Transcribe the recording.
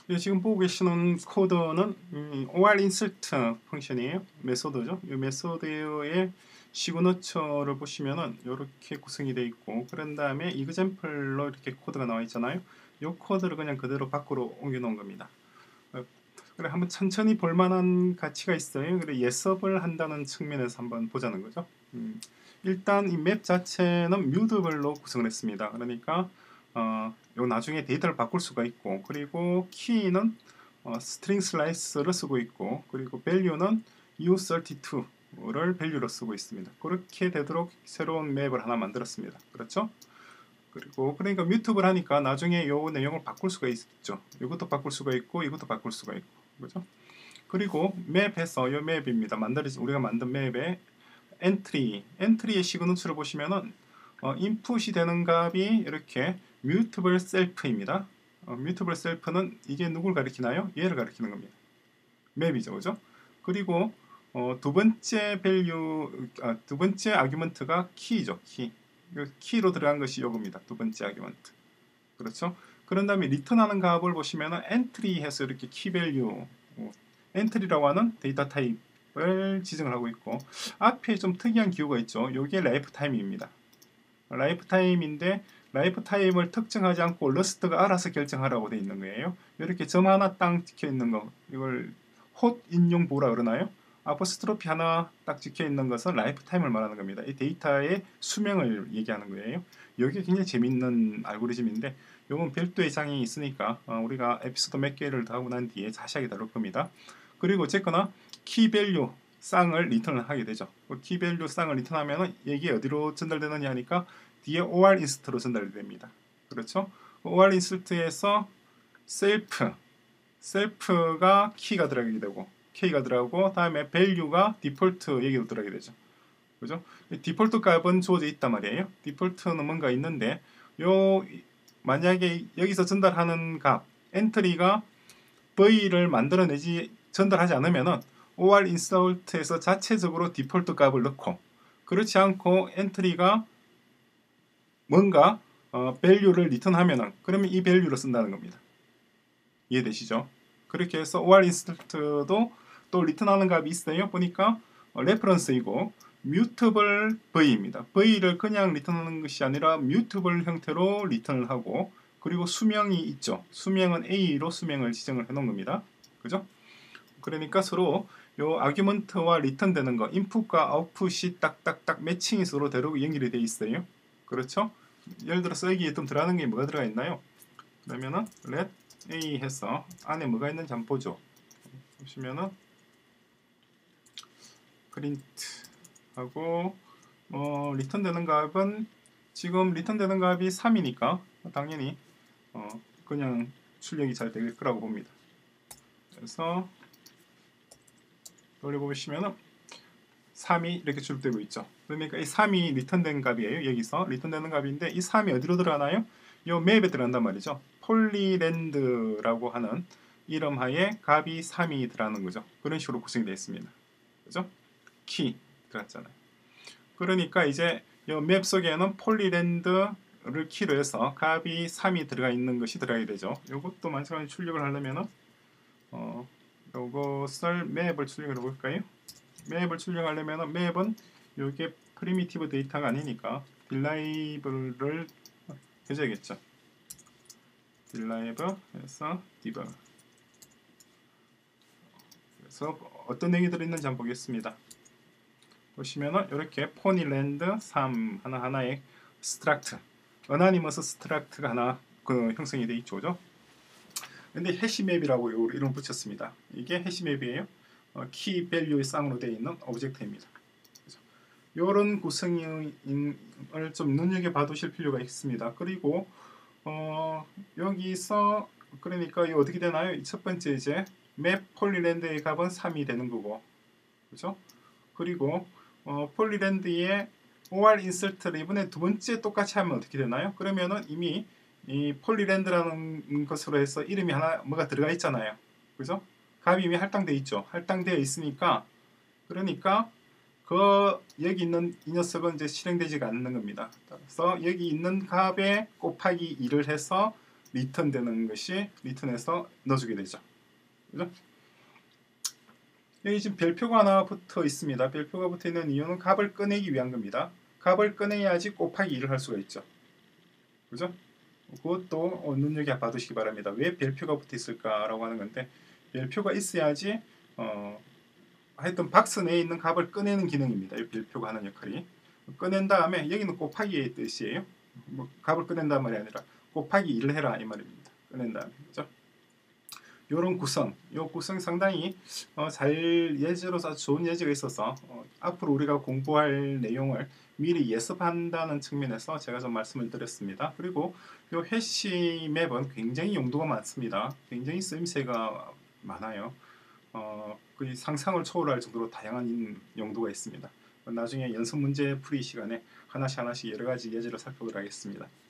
지금 보고 계시는 코드는 OR insert 펑션이에요. 메소드죠. 이 메소드의 시그너처를 보시면은 이렇게 구성이 되어 있고, 그런 다음에 example로 이렇게 코드가 나와 있잖아요. 이 코드를 그냥 그대로 밖으로 옮겨 놓은 겁니다. 그래, 한번 천천히 볼 만한 가치가 있어요. 그래, 예습을 한다는 측면에서 한번 보자는 거죠. 일단 이 맵 자체는 뮤드별로 구성을 했습니다. 그러니까 요 나중에 데이터를 바꿀 수가 있고, 그리고 키는 스트링 슬라이스를 쓰고 있고, 그리고 value는 u32를 value로 쓰고 있습니다. 그렇게 되도록 새로운 맵을 하나 만들었습니다. 그렇죠? 그리고 그러니까 뮤트를 하니까 나중에 요 내용을 바꿀 수가 있죠. 이것도 바꿀 수가 있고 이것도 바꿀 수가 있고, 그죠? 그리고 맵에서 요 맵입니다. 우리가 만든 맵의 엔트리의 시그너처를 보시면은 인풋이 되는 값이 이렇게 mutable self입니다. mutable self는 이게 누굴 가리키나요? 얘를 가리키는 겁니다. 맵이죠, 그죠? 그리고 두 번째 두 번째 아규먼트가 키죠, 키. 키로 들어간 것이 요겁니다. 두 번째 아규먼트. 그렇죠? 그런 다음에 리턴하는 값을 보시면은 엔트리 해서 이렇게 키 밸류, 엔트리라고 하는 데이터 타입을 지정을 하고 있고, 앞에 좀 특이한 기호가 있죠. 요게 라이프 타임입니다. 라이프 타임인데 라이프 타임을 특정하지 않고 러스트가 알아서 결정하라고 되어 있는 거예요. 이렇게 점 하나 딱 찍혀 있는 거, 이걸 홑 인용 보라 그러나요? 아포스트로피 하나 딱 찍혀 있는 것은 라이프 타임을 말하는 겁니다. 이 데이터의 수명을 얘기하는 거예요. 여기 굉장히 재밌는 알고리즘인데, 이건 별도의 장이 있으니까 우리가 에피소드 몇 개를 더 하고 난 뒤에 자세하게 다룰 겁니다. 그리고 어쨌거나 키밸류 쌍을 리턴을 하게 되죠. 키밸류 쌍을 리턴하면 이게 어디로 전달되느냐 하니까 뒤에 OR 인스트로 전달이 됩니다. 그렇죠? OR 인스트에서 셀프가 키가 들어가게 되고, K가 들어가고, 다음에 value가 디폴트 얘기로 들어가게 되죠. 그죠? 디폴트 값은 주어져 있단 말이에요. 디폴트는 뭔가 있는데, 만약에 여기서 전달하는 값, 엔트리가 V를 만들어내지, 전달하지 않으면은 OR insert에서 자체적으로 디폴트 값을 넣고, 그렇지 않고 엔트리가 뭔가 value를 리턴하면은, 그러면 이 value를 쓴다는 겁니다. 이해되시죠? 그렇게 해서 OR insert도 또 리턴하는 값이 있어요. 보니까 레퍼런스이고 mutable v입니다. v를 그냥 리턴하는 것이 아니라 mutable 형태로 리턴을 하고, 그리고 수명이 있죠. 수명은 a로 수명을 지정을 해 놓은 겁니다. 그죠? 그러니까 서로 요 아규먼트와 리턴되는 거, 인풋과 아웃풋이 딱딱딱 매칭이 서로 대로 연결이 돼 있어요. 그렇죠? 예를 들어서 여기에 좀 들어가는 게 뭐가 들어가 있나요? 그러면은 let a 해서 안에 뭐가 있는지 한번 보죠. 보시면은 print 하고 리턴되는 값은, 지금 리턴되는 값이 3이니까 당연히 그냥 출력이 잘 될 거라고 봅니다. 그래서 돌려보시면은 3이 이렇게 출력되고 있죠. 그러니까 이 3이 리턴된 값이에요. 여기서 리턴되는 값인데, 이 3이 어디로 들어가나요? 이 맵에 들어간단 말이죠. 폴리랜드라고 하는 이름하에 값이 3이 들어가는 거죠. 그런 식으로 구성이 되어 있습니다. 그죠? 키 들어갔잖아요. 그러니까 이제 이 맵 속에는 폴리랜드를 키로 해서 값이 3이 들어가 있는 것이 들어가게 되죠. 이것도 마찬가지로 출력을 하려면은 요것을 맵을 출력을 해볼까요? 맵을 출력하려면 맵은 이게 프리미티브 데이터가 아니니까 딜라이브를 해줘야겠죠. 딜라이브 해서 디버그. 그래서 어떤 내용이 들어있는지 한번 보겠습니다. 보시면은 이렇게 포니랜드 3 하나하나의 스트락트, 어나니머스 스트락트가 하나 형성이 되어 있죠. 그죠? 근데 해시맵이라고 이름 붙였습니다. 이게 해시맵이에요. 키 밸류의 쌍으로 되어 있는 오브젝트입니다. 이런 구성을 좀 눈여겨봐 두실 필요가 있습니다. 그리고 여기서 그러니까 이거 어떻게 되나요? 첫 번째 이제 맵 폴리랜드의 값은 3이 되는 거고, 그렇죠? 그리고 폴리랜드의 OR 인설트를 이번에 두 번째 똑같이 하면 어떻게 되나요? 그러면은 이미 이 폴리랜드라는 것으로 해서 이름이 하나 뭐가 들어가 있잖아요. 그죠? 값이 이미 할당되어 있죠. 할당되어 있으니까, 그러니까 여기 있는 이 녀석은 이제 실행되지가 않는 겁니다. 그래서 여기 있는 값에 곱하기 2를 해서 리턴 되는 것이 리턴해서 넣어주게 되죠. 그죠? 여기 지금 별표가 하나 붙어 있습니다. 별표가 붙어 있는 이유는 값을 꺼내기 위한 겁니다. 값을 꺼내야지 곱하기 2를 할 수가 있죠. 그죠? 그것도 눈여겨봐두시기 바랍니다. 왜 별표가 붙어 있을까라고 하는 건데, 별표가 있어야지 하여튼 박스 내에 있는 값을 꺼내는 기능입니다. 이 별표가 하는 역할이. 꺼낸 다음에 여기는 곱하기의 뜻이에요. 뭐 값을 꺼낸단 말이 아니라 곱하기 2를 해라 이 말입니다. 꺼낸 다음에. 그죠? 요런 구성, 요 구성 상당히 잘 예제로서 좋은 예제가 있어서 앞으로 우리가 공부할 내용을 미리 예습한다는 측면에서 제가 좀 말씀을 드렸습니다. 그리고 요 해시 맵은 굉장히 용도가 많습니다. 굉장히 쓰임새가 많아요. 거의 상상을 초월할 정도로 다양한 용도가 있습니다. 나중에 연습 문제 풀이 시간에 하나씩 여러 가지 예제를 살펴보도록 하겠습니다.